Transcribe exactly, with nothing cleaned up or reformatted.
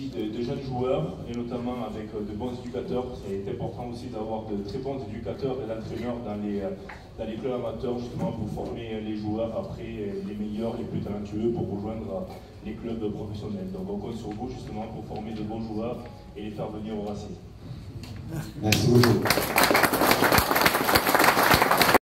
De, de jeunes joueurs et notamment avec de bons éducateurs. C'est important aussi d'avoir de très bons éducateurs et d'entraîneurs dans les, dans les clubs amateurs justement pour former les joueurs après les meilleurs, les plus talentueux pour rejoindre les clubs professionnels. Donc on compte sur vous justement pour former de bons joueurs et les faire venir au Racing. Merci beaucoup.